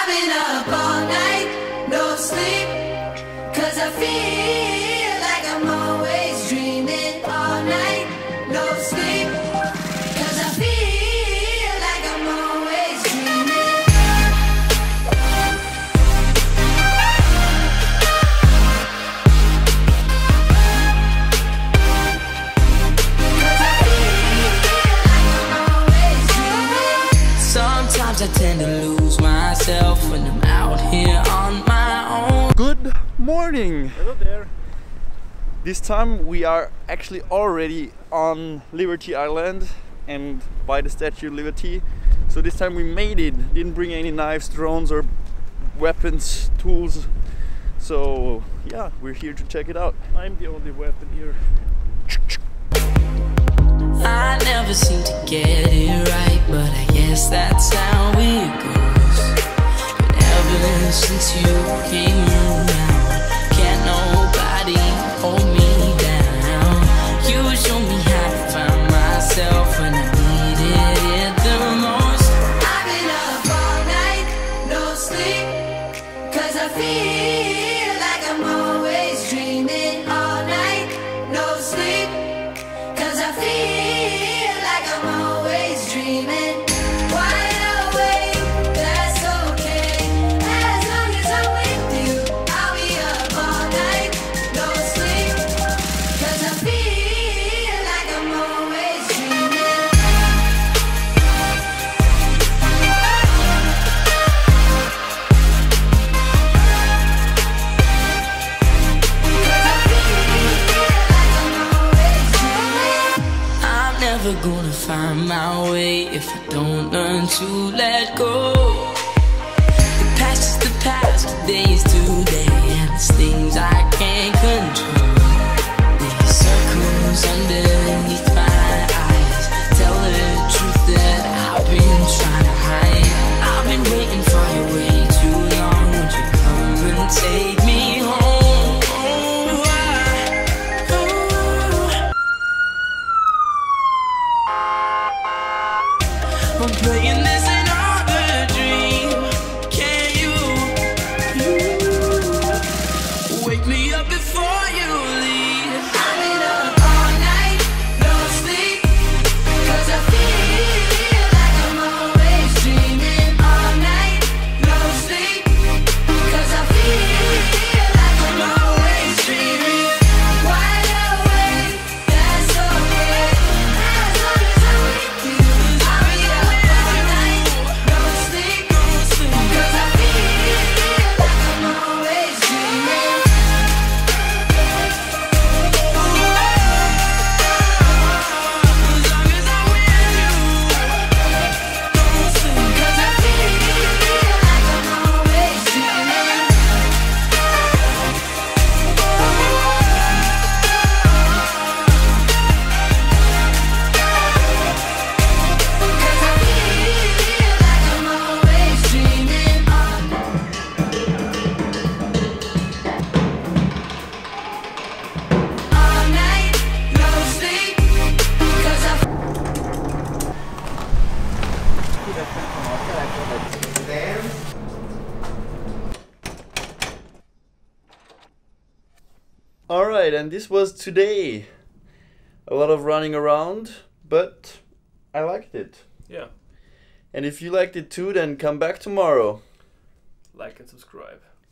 I've been up all night, no sleep, 'cause I feel like I'm always dreaming. All night, no sleep, 'cause I feel like I'm always dreaming. Sometimes I tend to lose myself when I'm out here on my own. Good morning! Hello there. This time we are actually already on Liberty Island and by the Statue of Liberty. So this time we made it. Didn't bring any knives, drones or weapons, tools. So yeah, we're here to check it out. I'm the only weapon here. I never seem to get it right, but I guess that's how it goes. But ever since you came around, can't nobody hold me down. You show me how to find myself when I needed it the most. I've been up all night, no sleep, 'cause I feel like I'm always dreaming. All night, no sleep, 'cause I feel like I'm always dreaming. Wide awake, that's okay, as long as I'm with you. I'll be up all night, no sleep, 'cause I feel like I'm always dreaming. I'm never gonna find my way if I don't learn to let go. The past is the past, today is today, and there's things I can't control. There's circles underneath my eyes, tell the truth that I've been trying to hide. I've been waiting for you way too long. Won't you come and take me home? I'm playing this another dream. Can you wake me up before you leave? I've been up all night, no sleep, 'cause I feel like I'm always dreaming. All night, no sleep, 'cause I feel like I'm always dreaming. Wide awake, that's okay, as long as I'm with you. I'll be up all night, no sleep, 'cause I feel like I'm always dreaming. Alright, and this was today. A lot of running around, but I liked it. Yeah, And if you liked it too, then come back tomorrow. like and subscribe.